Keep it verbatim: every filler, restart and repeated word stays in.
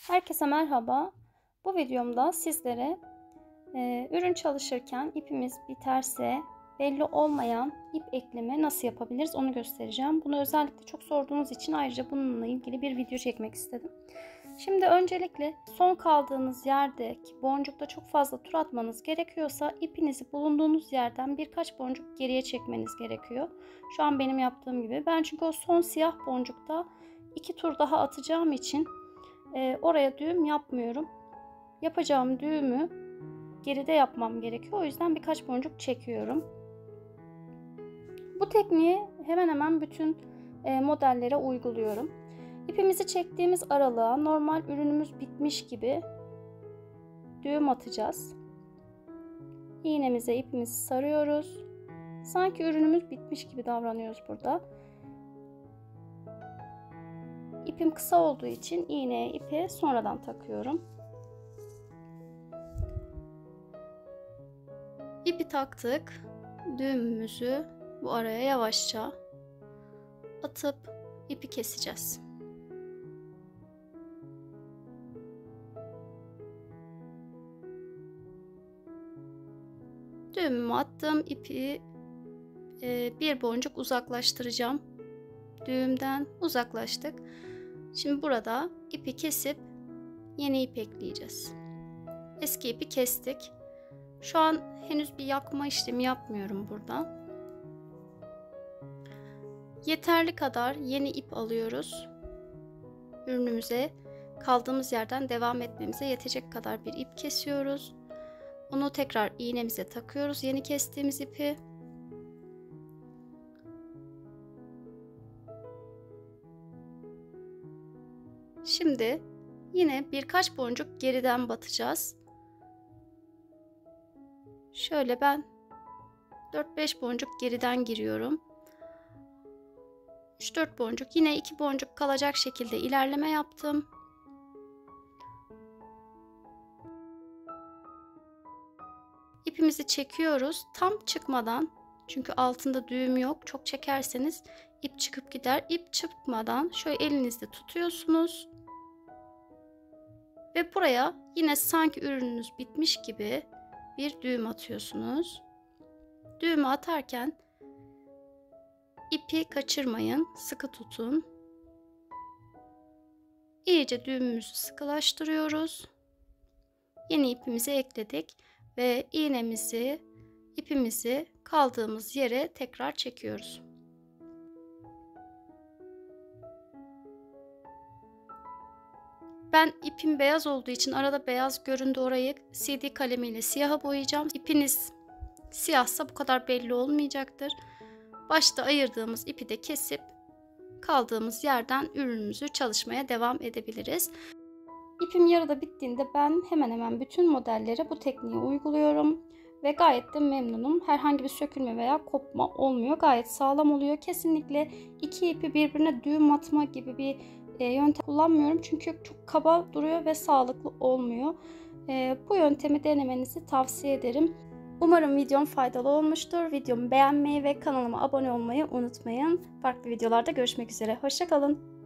Herkese merhaba. Bu videomda sizlere e, ürün çalışırken ipimiz biterse belli olmayan ip ekleme nasıl yapabiliriz onu göstereceğim. Bunu özellikle çok sorduğunuz için ayrıca bununla ilgili bir video çekmek istedim. Şimdi öncelikle son kaldığınız yerdeki boncukta çok fazla tur atmanız gerekiyorsa ipinizi bulunduğunuz yerden birkaç boncuk geriye çekmeniz gerekiyor. Şu an benim yaptığım gibi. Ben çünkü o son siyah boncukta iki tur daha atacağım için e, oraya düğüm yapmıyorum. Yapacağım düğümü geride yapmam gerekiyor. O yüzden birkaç boncuk çekiyorum. Bu tekniği hemen hemen bütün e, modellere uyguluyorum. İpimizi çektiğimiz aralığa normal ürünümüz bitmiş gibi düğüm atacağız. İğnemize ipimizi sarıyoruz. Sanki ürünümüz bitmiş gibi davranıyoruz burada. İpim kısa olduğu için iğneye ipi sonradan takıyorum. İpi taktık. Düğümümüzü bu araya yavaşça atıp ipi keseceğiz. Düğümümü attım. İpi e, bir boncuk uzaklaştıracağım. Düğümden uzaklaştık. Şimdi burada ipi kesip yeni ip ekleyeceğiz. Eski ipi kestik. Şu an henüz bir yakma işlemi yapmıyorum burada. Yeterli kadar yeni ip alıyoruz. Ürünümüze kaldığımız yerden devam etmemize yetecek kadar bir ip kesiyoruz. Onu tekrar iğnemize takıyoruz. Yeni kestiğimiz ipi. Şimdi yine birkaç boncuk geriden batacağız. Şöyle ben dört beş boncuk geriden giriyorum. üç dört boncuk, yine iki boncuk kalacak şekilde ilerleme yaptım. İpimizi çekiyoruz. Tam çıkmadan, çünkü altında düğüm yok. Çok çekerseniz ip çıkıp gider. İp çıkmadan şöyle elinizde tutuyorsunuz. Ve buraya yine sanki ürününüz bitmiş gibi bir düğüm atıyorsunuz. Düğümü atarken ipi kaçırmayın, sıkı tutun. İyice düğümümüzü sıkılaştırıyoruz. Yeni ipimizi ekledik ve iğnemizi, ipimizi kaldığımız yere tekrar çekiyoruz. Ben ipim beyaz olduğu için arada beyaz göründü, orayı C D kalemiyle siyaha boyayacağım. İpiniz siyahsa bu kadar belli olmayacaktır. Başta ayırdığımız ipi de kesip kaldığımız yerden ürünümüzü çalışmaya devam edebiliriz. İpim yarıda bittiğinde ben hemen hemen bütün modellere bu tekniği uyguluyorum ve gayet de memnunum. Herhangi bir sökülme veya kopma olmuyor. Gayet sağlam oluyor. Kesinlikle iki ipi birbirine düğüm atma gibi bir e, yöntem kullanmıyorum. Çünkü çok kaba duruyor ve sağlıklı olmuyor. E, bu yöntemi denemenizi tavsiye ederim. Umarım videom faydalı olmuştur. Videomu beğenmeyi ve kanalıma abone olmayı unutmayın. Farklı videolarda görüşmek üzere. Hoşça kalın.